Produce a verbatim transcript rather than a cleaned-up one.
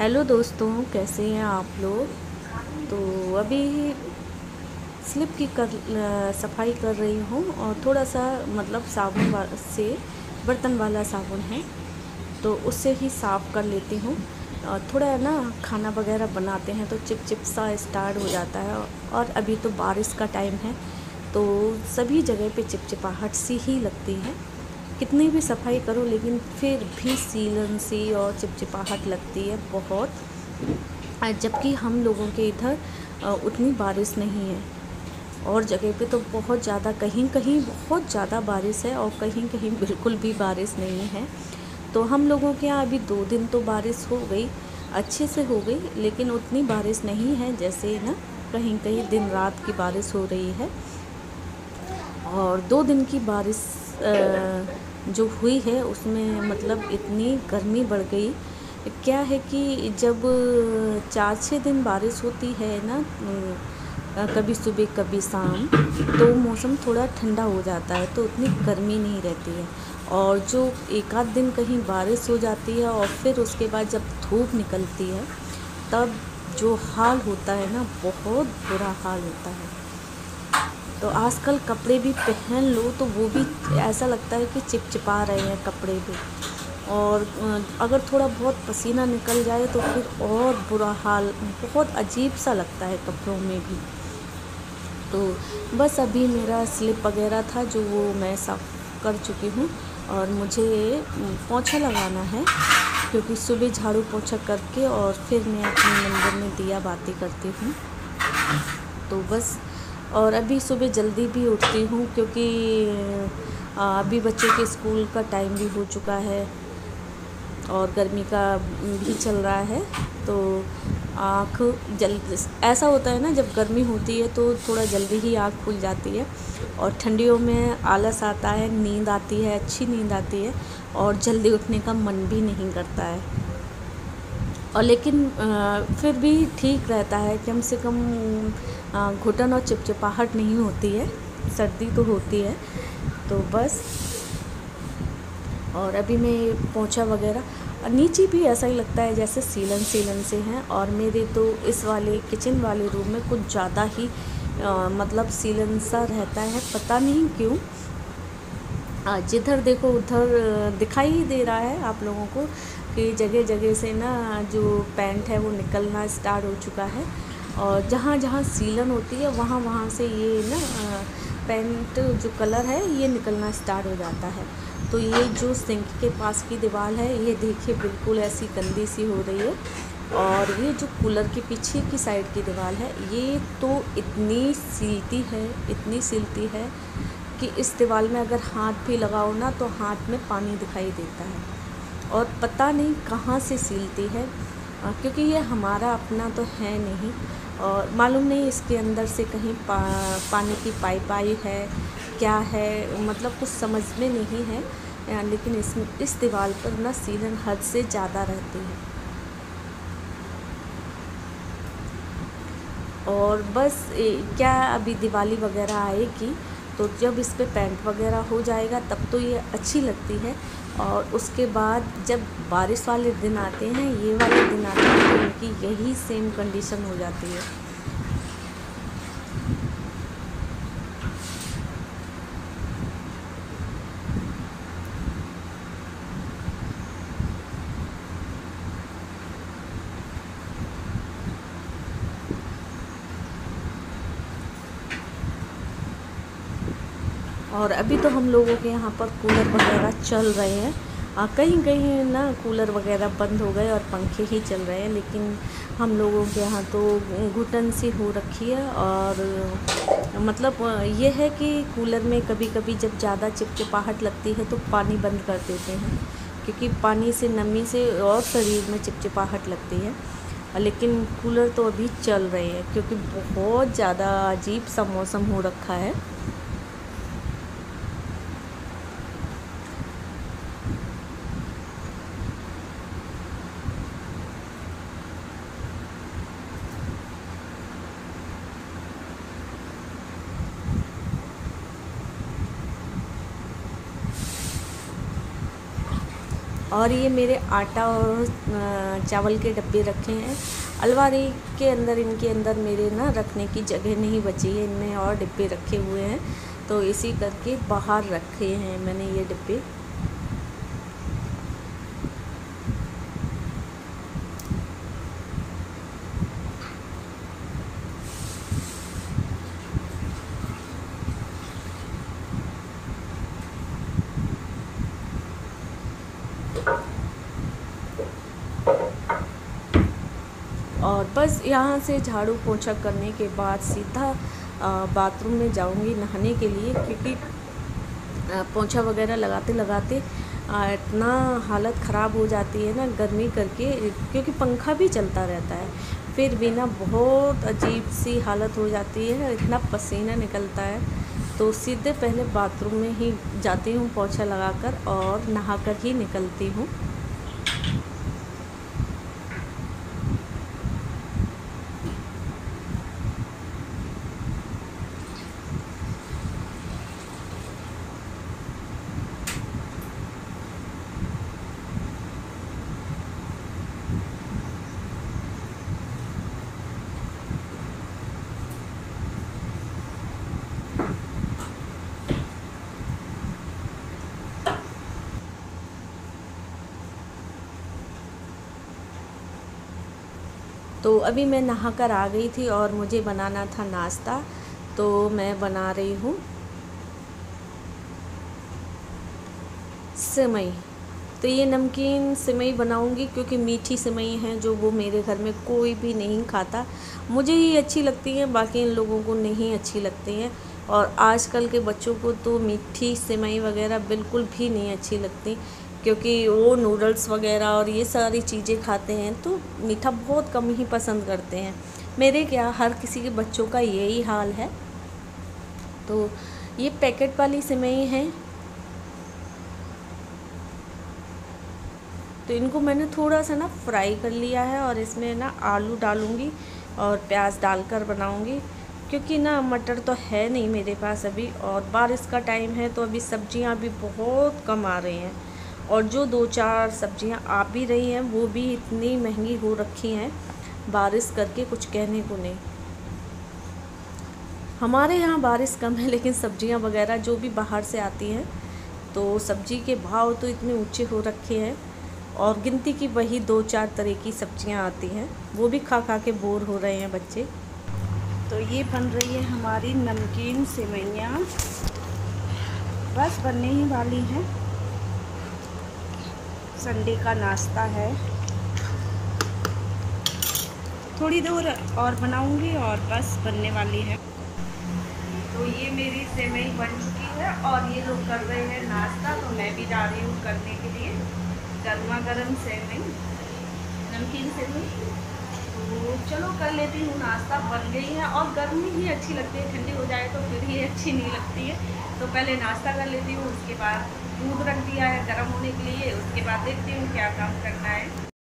Hello दोस्तों, कैसे हैं आप लोग। तो अभी स्लिप की कर सफाई कर रही हूँ और थोड़ा सा मतलब साबुन वा से बर्तन वाला साबुन है तो उससे ही साफ़ कर लेती हूँ। और थोड़ा ना खाना वगैरह बनाते हैं तो चिपचिप सा स्टार्ट हो जाता है और अभी तो बारिश का टाइम है तो सभी जगह पे चिपचिपाहट सी ही लगती है। कितनी भी सफाई करो लेकिन फिर भी सीलन सी और चिपचिपाहट लगती है बहुत। जबकि हम लोगों के इधर उतनी बारिश नहीं है और जगह पे तो बहुत ज़्यादा, कहीं कहीं बहुत ज़्यादा बारिश है और कहीं कहीं बिल्कुल भी बारिश नहीं है। तो हम लोगों के यहाँ अभी दो दिन तो बारिश हो गई, अच्छे से हो गई, लेकिन उतनी बारिश नहीं है जैसे ना कहीं कहीं दिन रात की बारिश हो रही है। और दो दिन की बारिश जो हुई है उसमें मतलब इतनी गर्मी बढ़ गई। क्या है कि जब चार छः दिन बारिश होती है ना, कभी सुबह कभी शाम, तो मौसम थोड़ा ठंडा हो जाता है तो उतनी गर्मी नहीं रहती है। और जो एक आध दिन कहीं बारिश हो जाती है और फिर उसके बाद जब धूप निकलती है तब जो हाल होता है ना, बहुत बुरा हाल होता है। तो आजकल कपड़े भी पहन लो तो वो भी ऐसा लगता है कि चिपचिपा रहे हैं कपड़े भी। और अगर थोड़ा बहुत पसीना निकल जाए तो फिर और बुरा हाल, बहुत अजीब सा लगता है कपड़ों में भी। तो बस अभी मेरा स्लिप वगैरह था जो वो मैं साफ़ कर चुकी हूँ और मुझे पोंछा लगाना है क्योंकि सुबह झाड़ू पोंछा करके और फिर मैं अपने मंदिर में दिया बाती करती हूँ। तो बस, और अभी सुबह जल्दी भी उठती हूँ क्योंकि अभी बच्चों के स्कूल का टाइम भी हो चुका है और गर्मी का भी चल रहा है तो आँख जल्द ऐसा होता है ना, जब गर्मी होती है तो थोड़ा जल्दी ही आँख खुल जाती है और ठंडियों में आलस आता है, नींद आती है, अच्छी नींद आती है और जल्दी उठने का मन भी नहीं करता है। और लेकिन फिर भी ठीक रहता है, कम से कम घुटन और चिपचिपाहट नहीं होती है, सर्दी तो होती है। तो बस, और अभी मैं पोंछा वगैरह, नीचे भी ऐसा ही लगता है जैसे सीलन सीलन से हैं। और मेरे तो इस वाले किचन वाले रूम में कुछ ज़्यादा ही आ, मतलब सीलन सा रहता है, पता नहीं क्यों। जिधर देखो उधर दिखाई ही दे रहा है आप लोगों को कि जगह जगह से ना जो पैंट है वो निकलना स्टार्ट हो चुका है और जहाँ जहाँ सीलन होती है वहाँ वहाँ से ये ना पैंट जो कलर है ये निकलना स्टार्ट हो जाता है। तो ये जो सिंक के पास की दीवार है ये देखिए बिल्कुल ऐसी गंदी सी हो रही है। और ये जो कूलर के पीछे की साइड की दीवार है ये तो इतनी सिलती है, इतनी सिलती है कि इस दीवार में अगर हाथ भी लगाओ ना तो हाथ में पानी दिखाई देता है और पता नहीं कहाँ से सिलती है, क्योंकि ये हमारा अपना तो है नहीं और मालूम नहीं इसके अंदर से कहीं पा, पानी की पाइप आई है क्या है, मतलब कुछ समझ में नहीं है। लेकिन इस इस दीवार पर ना सीलन हद से ज़्यादा रहती है। और बस क्या, अभी दिवाली वगैरह आएगी तो जब इस पे पेंट वगैरह हो जाएगा तब तो ये अच्छी लगती है। और उसके बाद जब बारिश वाले दिन आते हैं, ये वाले दिन आते हैं तो इनकी यही सेम कंडीशन हो जाती है। और अभी तो हम लोगों के यहाँ पर कूलर वगैरह चल रहे हैं, आ, कहीं कहीं ना कूलर वगैरह बंद हो गए और पंखे ही चल रहे हैं, लेकिन हम लोगों के यहाँ तो घुटन सी हो रखी है। और मतलब ये है कि कूलर में कभी कभी जब ज़्यादा चिपचिपाहट लगती है तो पानी बंद कर देते हैं क्योंकि पानी से, नमी से और शरीर में चिपचिपाहट लगती है। लेकिन कूलर तो अभी चल रहे हैं क्योंकि बहुत ज़्यादा अजीब सा मौसम हो रखा है। और ये मेरे आटा और चावल के डब्बे रखे हैं। अलमारी के अंदर इनके अंदर मेरे ना रखने की जगह नहीं बची है, इनमें और डिब्बे रखे हुए हैं, तो इसी करके बाहर रखे हैं मैंने ये डिब्बे। और बस यहाँ से झाड़ू पोंछा करने के बाद सीधा बाथरूम में जाऊँगी नहाने के लिए, क्योंकि पोंछा वगैरह लगाते लगाते इतना हालत ख़राब हो जाती है ना गर्मी करके, क्योंकि पंखा भी चलता रहता है, फिर भी ना बहुत अजीब सी हालत हो जाती है, इतना पसीना निकलता है। तो सीधे पहले बाथरूम में ही जाती हूँ पोंछा लगाकर और नहाकर ही निकलती हूँ। तो अभी मैं नहाकर आ गई थी और मुझे बनाना था नाश्ता, तो मैं बना रही हूँ सेवई। तो ये नमकीन सेवई बनाऊँगी, क्योंकि मीठी सेवई है जो वो मेरे घर में कोई भी नहीं खाता, मुझे ही अच्छी लगती है, बाकी इन लोगों को नहीं अच्छी लगती हैं। और आजकल के बच्चों को तो मीठी सेवई वगैरह बिल्कुल भी नहीं अच्छी लगती, क्योंकि वो नूडल्स वगैरह और ये सारी चीज़ें खाते हैं, तो मीठा बहुत कम ही पसंद करते हैं। मेरे क्या, हर किसी के बच्चों का यही हाल है। तो ये पैकेट वाली सेवई है, तो इनको मैंने थोड़ा सा ना फ्राई कर लिया है और इसमें ना आलू डालूँगी और प्याज डालकर बनाऊँगी, क्योंकि ना मटर तो है नहीं मेरे पास अभी, और बारिश का टाइम है तो अभी सब्जियां भी बहुत कम आ रही हैं, और जो दो चार सब्जियां आ भी रही हैं वो भी इतनी महंगी हो रखी हैं बारिश करके, कुछ कहने को नहीं। हमारे यहाँ बारिश कम है, लेकिन सब्जियां वगैरह जो भी बाहर से आती हैं तो सब्जी के भाव तो इतने ऊंचे हो रखे हैं, और गिनती की वही दो चार तरह की सब्जियां आती हैं, वो भी खा खा के बोर हो रहे हैं बच्चे। तो ये बन रही है हमारी नमकीन सेवइयाँ, बस बनने ही वाली हैं। संडे का नाश्ता है, थोड़ी देर और बनाऊंगी और बस बनने वाली है। तो ये मेरी सेवई बन चुकी है और ये लोग कर रहे हैं नाश्ता, तो मैं भी जा रही हूँ करने के लिए गर्मा गर्म सेवई, नमकीन सेवई। तो चलो कर लेती हूँ नाश्ता, बन गई है। और गर्मी ही अच्छी लगती है, ठंडी हो जाए तो फिर ये अच्छी नहीं लगती है। तो पहले नाश्ता कर लेती हूँ, उसके बाद दूध रख दिया है गर्म होने के लिए, उसके बाद देखती हूँ क्या काम करना है।